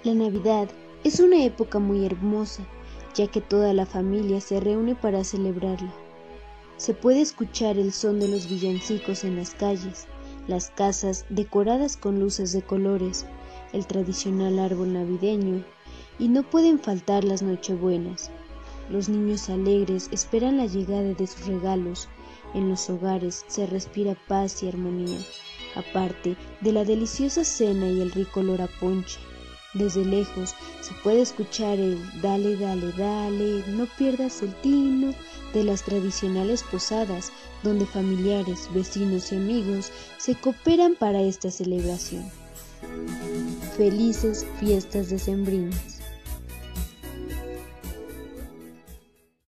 La Navidad es una época muy hermosa, ya que toda la familia se reúne para celebrarla. Se puede escuchar el son de los villancicos en las calles, las casas decoradas con luces de colores, el tradicional árbol navideño, y no pueden faltar las nochebuenas. Los niños alegres esperan la llegada de sus regalos. En los hogares se respira paz y armonía, aparte de la deliciosa cena y el rico olor a ponche. Desde lejos se puede escuchar el dale, dale, dale, no pierdas el tino de las tradicionales posadas, donde familiares, vecinos y amigos se cooperan para esta celebración. Felices fiestas decembrinas.